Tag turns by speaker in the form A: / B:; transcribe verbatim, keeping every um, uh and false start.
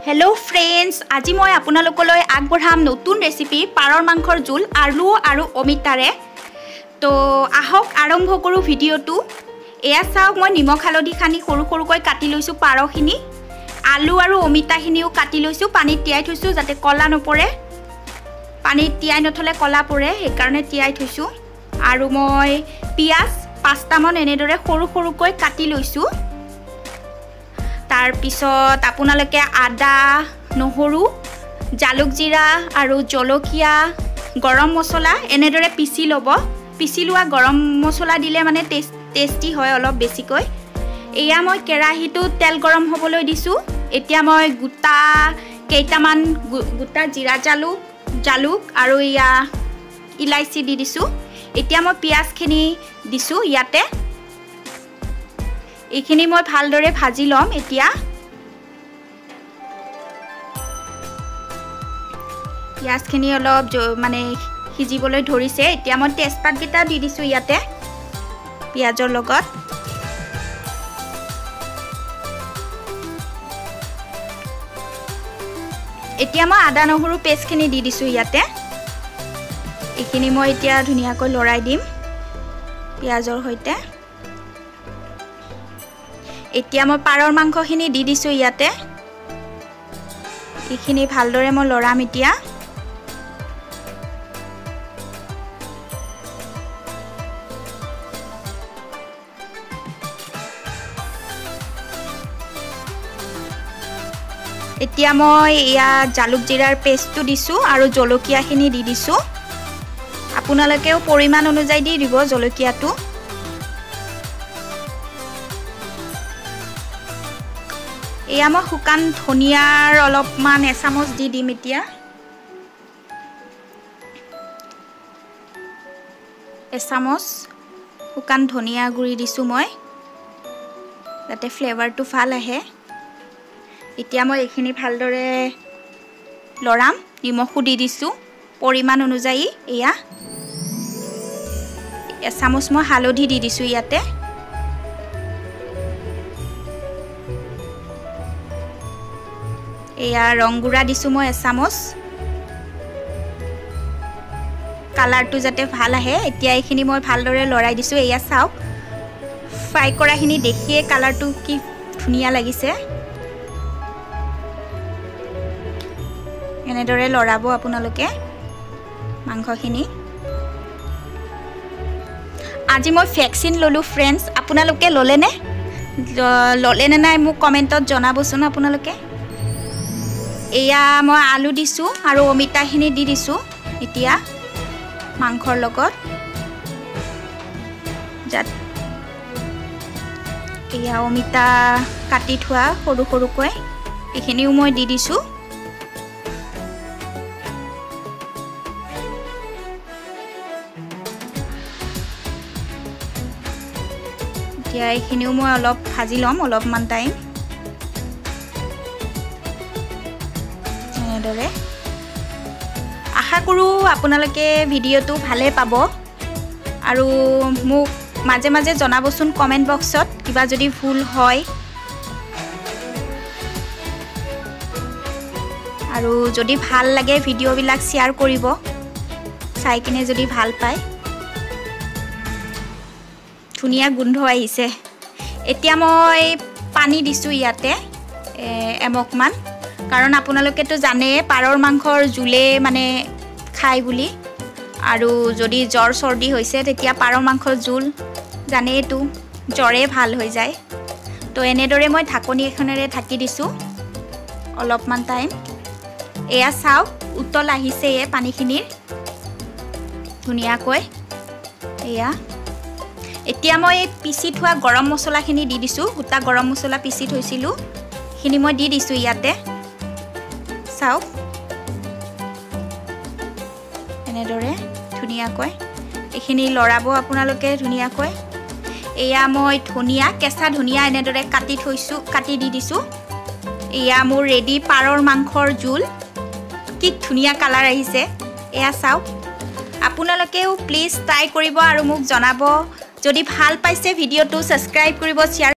A: hello friends আজি মই আপোনালোকলৈ আগবঢ়াম নতুন ৰেচিপি পাৰৰ মাংসৰ জোল আলু আৰু অমিতাৰে তো আহক আৰম্ভ কৰো ভিডিওটো এয়া চাওক মই নিমখ হালধি খানি সৰু সৰুকৈ কাটি লৈছো পাৰখিনি আলু আৰু অমিতাখিনিও কাটি লৈছো পানীত তিয়াই থৈছো যাতে কলা নপৰে পানীত তিয়াই নথলে কলা পৰে এই কাৰণে তিয়াই থৈছো আৰু মই পিয়াজ পাঁচটা মান এনেদৰে সৰু সৰুকৈ কাটি লৈছো तार पिছত আপোনালোকে আদা নহৰু জালুক জিৰা আৰু জলকীয়া গৰম মছলা এনেদৰে পিছি লব পিছি লোৱা গৰম মছলা দিলে মানে টেস্টি হয় অলপ বেছিকৈ এয়া মই কেৰাহীটো তেল গৰম হ'বলৈ দিছো এতিয়া মই গুটা কেইটামান গুটা জিৰা জালুক জালুক আৰু ইয়া ইলাইচি দি দিছো এতিয়া মই পিয়াজখিনি দিছো ইয়াতে এইখিনি মই ভালদৰে ভাজি লম এতিয়া পিয়াজখিনি অলপ মানে সিজিবলৈ ধৰিছে এতিয়া মই তেজপাত গিটা দি দিছো ইয়াতে পিয়াজৰ লগত এতিয়া মই আদা নহৰু পেষ্টখিনি দি দিছো ইয়াতে এইখিনি মই এতিয়া ধুনিয়াকৈ লৰাই দিম পিয়াজৰ সৈতে এতিয়া মই পাৰৰ মাংসখিনি দি দিছো ইয়াতে এইখিনি ভালদৰে মই লৰাম এতিয়া এতিয়া মই ইয়া জালুক জিৰাৰ পেষ্টটো দিছো আৰু জলকীয়াখিনি দি দিছো আপোনালোকেও পৰিমাণ অনুযায়ী দি দিব জলকীয়াটো এয়া মই শুকান ধনিয়াৰ অলপমান এচামুচ দি দিম এতিয়া এচামুচ শুকান ধনিয়া গুৰি দিছো মই যাতে ফ্লেভাৰটো ভাল আহে এতিয়া মই এইখিনি ভালদৰে লৰাম নিমখো দি দিছো পৰিমাণ অনুযায়ী এয়া এচামুচ মই হালধি দি দিছো ইয়াতে এয়া ৰংগুৰা দিছো মই এচামুচ কালাৰটো যাতে ভাল আহে এতিয়া এইখিনি মই ভালদৰে লৰাই দিছো এয়া চাওক ফ্ৰাই কৰাখিনি দেখিয়ে কালাৰটো কি ধুনিয়া লাগিছে এনেদৰে লৰাব আপোনালোকে মাংসখিনি আজি মই ভ্যাকচিন ললো ফ্ৰেন্ডস আপোনালোকে ললেনে ললেনে নাই মোক কমেন্টত জনাবচোন আপোনালোকে এয়া মই আলু দিছো আৰু অমিতাখিনি দি দিছো এতিয়া মাংসৰ লগত যাত এয়া অমিতা কাটি থোৱা সৰু সৰুকৈ এইখিনিও মই দি দিছো এতিয়া এইখিনিও মই অলপ ভাজি লম অলপমান টাইম আশা কৰো আপোনালোকে ভিডিওটো ভালে পাব আৰু মোক মাজে মাজে জনাবচোন কমেন্ট বক্সত কিবা যদি ভুল হয় আৰু যদি ভাল লাগে ভিডিওবিলাক শেয়াৰ কৰিব চাই কিনে যদি ভাল পায় ধুনিয়া গোন্ধ আহিছে এতিয়া মই পানী দিছো ইয়াতে এমকমান কাৰণ আপোনালোকেতো জানে পাৰৰ মাংসৰ জুলে মানে খাই বুলি আৰু যদি জ্বৰ সৰ্দি হৈছে তেতিয়া পাৰৰ মাংসৰ জুল জানেটো জ্বৰে ভাল হৈ যায় তো এনেদৰে মই ঢাকনি এখনেৰে ঢাকি দিছো অলপমান টাইম এয়া চাওক উতল আহিছে এই পানীখিনিৰ ধুনিয়াকৈ এয়া এতিয়া মই পিছি থোৱা গৰম মছলাখিনি দি দিছো গোটা গৰম মছলা পিছি থৈছিলো খিনি মই দি দিছো ইয়াতে চাওক এনেদৰে ধুনিয়াকৈ এইখিনি লৰাব আপোনালোকে ধুনিয়াকৈ এয়া মই ধনিয়া কেঁচা ধনিয়া এনেদৰে কাটি থৈছো কাটি দি দিছো এয়া মোৰ ৰেডি পাৰৰ মাংসৰ জোল কি ধুনিয়া কালাৰ আহিছে এয়া চাওক আপোনালোকেও প্লিজ ট্ৰাই কৰিব আৰু মোক জনাব যদি ভাল পাইছে ভিডিওটো সাবস্ক্ৰাইব কৰিব শ্বেয়াৰ